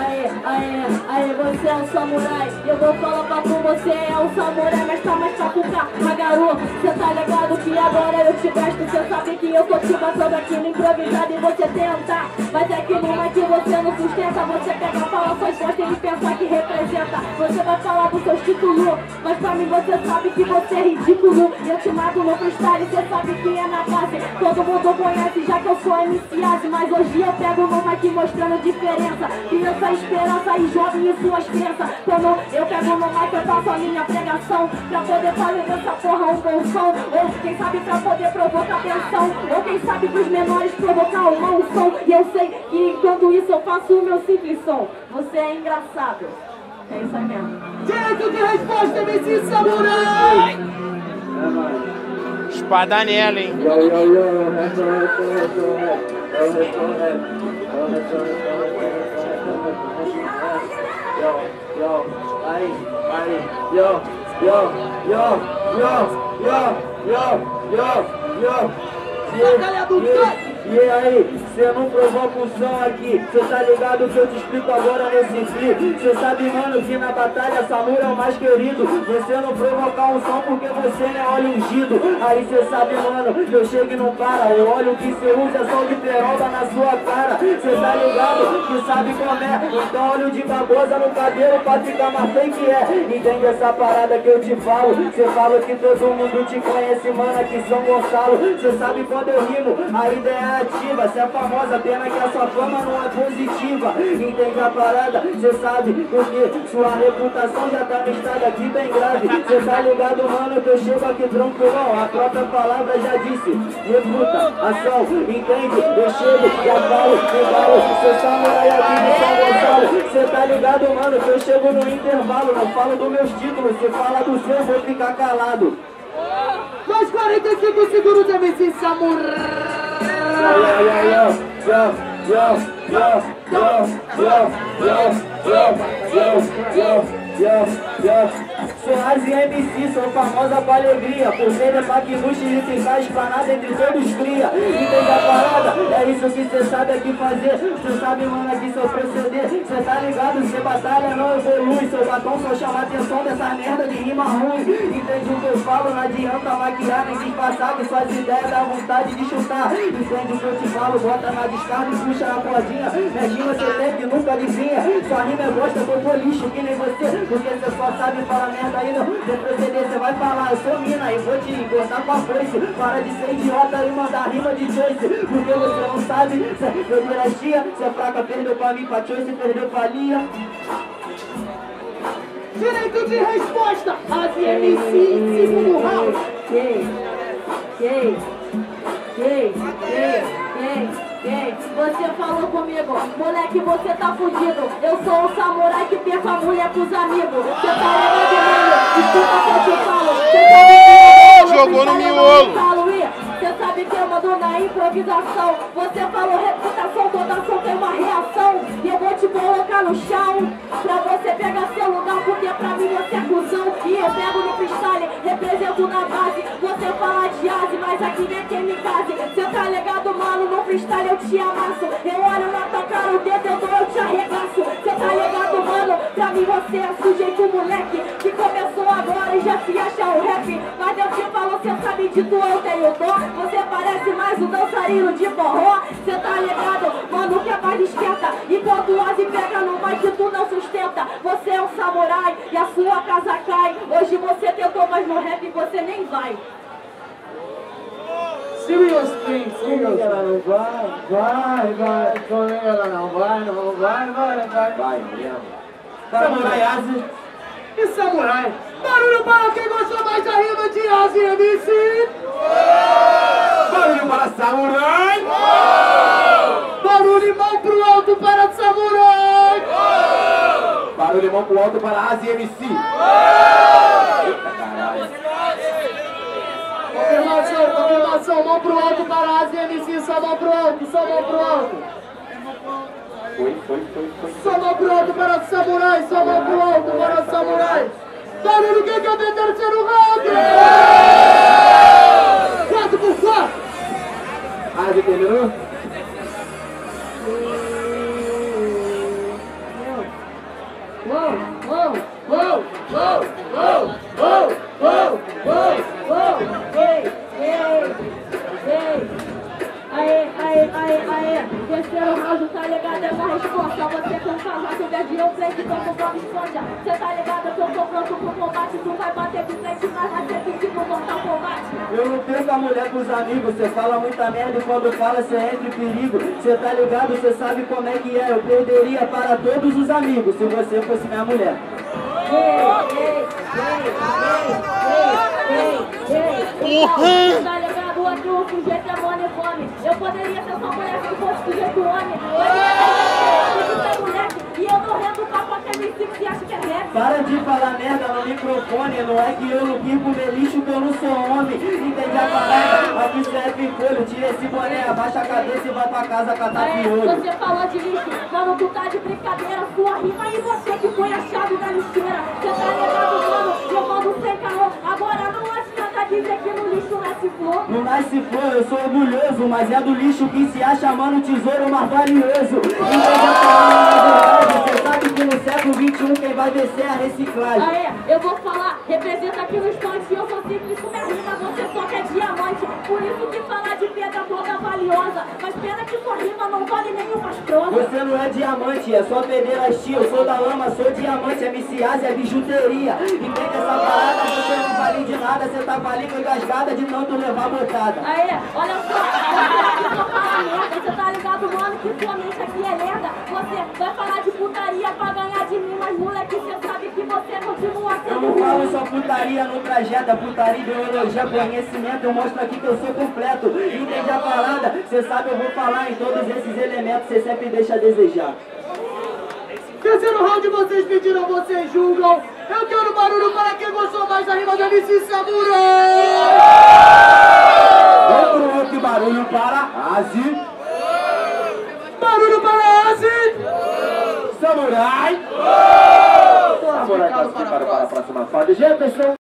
Aê, você é um samurai. Eu vou falar pra tu, você é um samurai, mas tá mais pra pucar, garoto. Cê tá ligado que agora eu te gasto. Cê sabe que eu tô te matando aqui no improvisado e você tenta. Mas é que numa que você não sustenta. Você pega, fala suas costas e pensa que representa. Você vai falar dos seus títulos, mas pra mim você sabe que você é ridículo. Eu te mato no freestyle, cê sabe que é na base. Todo mundo conhece já que eu sou MC, mas hoje eu pego no mic mostrando diferença. Criança, esperança e jovem e suas crenças. Quando eu pego no mic eu faço a minha pregação, pra poder fazer dessa porra um bom som. Ou quem sabe pra poder provocar tensão, ou quem sabe pros menores provocar um mau som. E eu sei que enquanto isso eu faço o meu simples som. Você é engraçado. É isso aí mesmo. Direito de resposta, MC Samurai! Espada nela, hein? E aí, cê não provoca o som aqui. Cê tá ligado que eu te explico agora nesse clipe. Cê sabe, mano, que na batalha Samurai é o mais querido. Você não provocar um som porque você não é óleo ungido. Aí cê sabe, mano, que eu chego e não para. O óleo que cê usa é só de peroba na sua cara. Cê tá ligado que sabe como é. Então óleo de babosa no cabelo pra ficar mais fake é. Entende essa parada que eu te falo? Cê fala que todo mundo te conhece, mano, aqui São Gonçalo. Cê sabe quando eu rimo, a ideia é ativa. Cê é famosa, pena que a sua fama não é positiva. Entende a parada? Cê sabe porque sua reputação já tá no estado aqui bem grave. Cê tá ligado, mano, que eu chego aqui tranquilão. A própria palavra já disse, reputação. Entende? Eu chego, já falo, cê samurai aqui de São Gonçalo. Cê tá ligado, mano, que eu chego no intervalo. Não falo dos meus títulos, cê fala do seu, eu vou ficar calado. Mais 45 segundos, MC Samurai! Sou Razi MC, sou famosa com alegria. Por ser de Paquinuche e ficar esplanada entre todos cria. Entende a parada? É isso que cê sabe aqui fazer. Cê sabe, mano, aqui seu proceder. Cê tá ligado? Cê batalha, não evolui. Seu batom só chama a atenção dessa merda de rima ruim. Entende o que eu falo? Não adianta maquiar nem disfarçar, que suas ideias dá vontade de chutar. Entende o que eu te falo? Bota na descarga e puxa a cordinha. Minha rima cê tem que nunca adivinha. Sua rima é bosta, eu tô lixo que nem você. Porque cê só sabe falar merda aí, não. Retroceder, cê vai falar, eu sou mina e vou te cortar com a foice. Para de ser idiota e mandar rima de choice. Porque você não sabe, cê é dinastia. Cê é fraca, perdeu pra mim, pra choice, perdeu pra Lia. Direito de resposta, Razi MC, segundo round. Você falou comigo, moleque, você tá fudido. Eu sou um samurai que perco a mulher pros amigos. Você tá ligado, mano? Escuta que eu te falo. Você sabe que jogou no miolo. Você sabe que eu mando na improvisação. Você falou reputação, toda ação tem uma reação. E eu vou te colocar no chão pra você pegar seu lugar, porque pra mim você é cuzão. E eu pego no freestyle, represento na base. Você fala de ase, mas aqui nem quem me case. Você tá ligado, mano? No freestyle eu te amasso. Eu olho na tua cara, o dedo eu dou, eu te arregaço. Você tá ligado, mano? Pra mim você é sujeito moleque que começou agora e já se acha o rap. Mas eu te falo, você sabe de tu, eu tenho dó. Você parece mais um dançarino de forró. Cê tá ligado, mano, que é mais esquenta. Enquanto o Asi pega no mic, tu não sustenta. Você é um samurai e a sua casa cai. Hoje você tentou, mas no rap você nem vai. Serious thing, serious. Ela não vai. Ela não vai. Samurai Asi E Samurai. Barulho para quem gostou mais da rima de Razi MC. Barulho para Samurai. Barulho e mão pro alto para Samurai. Barulho e mão pro alto para Razi MC. Confirmação, mão pro alto para Razi MC, só mão pro alto. Foi. Só mão pro alto para Samurai, só mão pro alto para Samurai. Barulho, quem quer ver terceiro round? 4x4. Razi terminou? Aê, terceiro round, tá ligado? É uma resposta. Você com casaco verde, eu play que tô com Bob Esponja. Cê tá ligado que eu tô pronto pro combate. Tu vai bater de frente, mas vai ser que no Mortal Kombat. Eu não perco a mulher pros amigos. Cê fala muita merda e quando fala cê entra em perigo. Cê tá ligado, cê sabe como é que é. Eu perderia para todos os amigos se você fosse minha mulher. Tá ligado? Aqui o sujeito é money fome. Eu poderia ser sua mulher se fosse sujeito homem. Mas eu moleque e eu não rendo pra qualquer MC que acha que é rap. Para de falar merda no microfone. Não é que eu não quis comer lixo, que eu não sou homem. Entende a parada? Aqui cê é picolho. Tira esse boné, abaixa a cabeça e vai pra casa catar piolho. Você falou de lixo, mano, tu tá de brincadeira. Sua rima e você que foi a chave da lixeira. Cê tá ligado, mano? Eu mando sem caô. Agora não adianta dizer que no lixo nasce flor. Não nasce flor, eu sou orgulhoso, mas é do lixo que se acha, mano, tesouro mais valioso. Entende a palavra? Você sabe que no século XXI quem vai descer é a reciclagem. Aê, eu vou falar, representa aqui no instante. Eu sou simples com minha rima, você só quer diamante. Por isso que falar de pedra toda valiosa. Mas pena que sua rima não vale nenhuma prosa. Você não é diamante, é só pederastia. Eu sou da lama, sou diamante, é MCAs, é bijuteria. Entende essa parada? Você não vale de nada, você tá com a língua engasgada de tanto levar botada. Aê, olha só, você só fala merda. Você tá ligado, mano, que sua mente aqui é lerda. Você vai falar de putaria pra ganhar de mim, mas moleque, você sabe que você continua sendo. Eu não falo só putaria no trajeto, putaria, ideologia, conhecimento. Eu mostro aqui que eu sou completo. Entende a parada? Você sabe, eu vou falar em todos esses elementos, você sempre deixa a desejar. Terceiro round, vocês pediram, vocês julgam. Eu quero barulho para quem gostou mais da rima da MC Samurai. Outro outro barulho para Asi. Barulho para Asi. Samurai. Samurai classificado para a próxima fase. Jefferson.